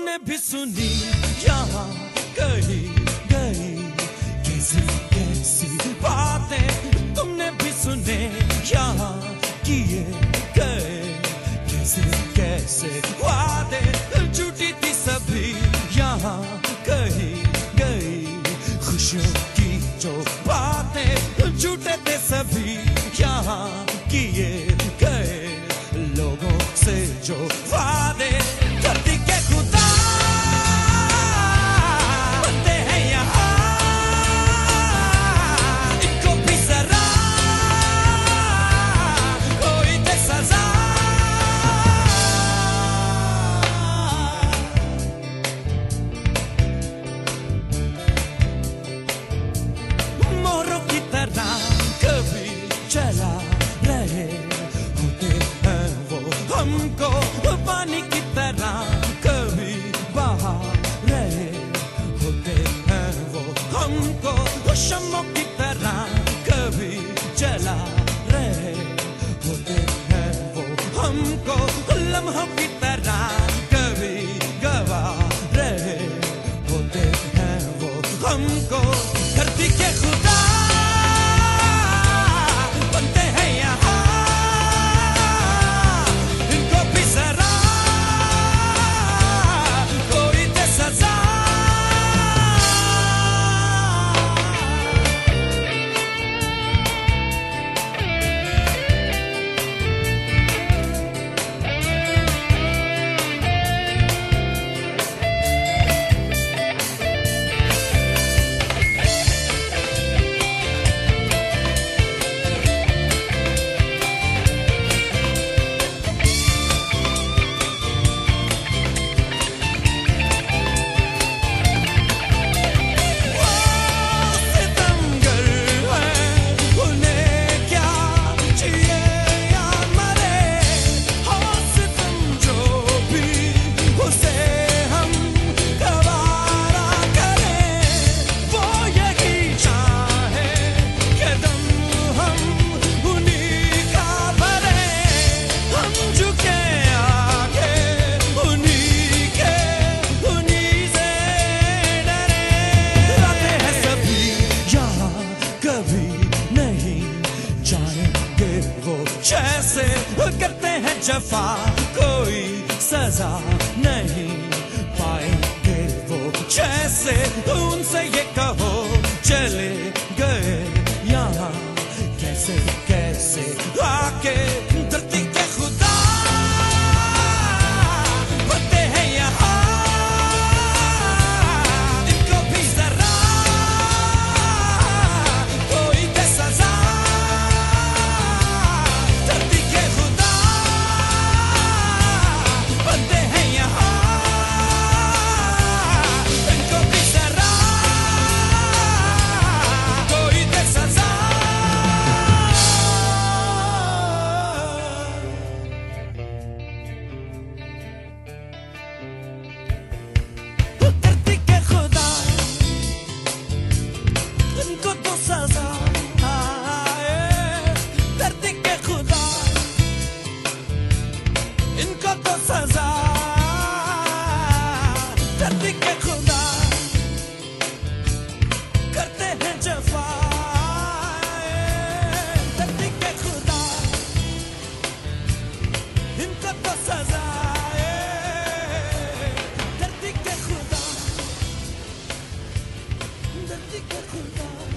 तुमने भी सुनी यहाँ कही गई कैसी कैसी बातें, तुमने भी सुने यहाँ किए गए कैसे कैसे वादे, झूठी थी सभी यहाँ कही गई खुशियों की जो बातें, झूठे थे सभी यहाँ किए गए लोगों से जो वादे। धरती के खुदा बनते हैं यहाँ, इनको भी जरा कोई दे सजा। मोरों की तरह कभी चला रहे होते हैं वो हमको, पानी की तरह कभी बहा रहे होते हैं वो हमको, शम्मों की तरह कभी जला रहे होते हैं वो हमको, लम्हों की तरह कभी गवा रहे होते हैं वो हमको। धरती के खुदा बनते हैं यहाँ, इनको भी जरा कोई दे सजा। जैसे करते हैं जफा कोई सजा नहीं पाएंगे वो, जैसे उनसे ये कहो चले गए यहाँ कैसे कैसे आके। धरती के खुदा बनते हैं यहाँ, इनको भी जरा कोई दे सजा। धरती के खुदा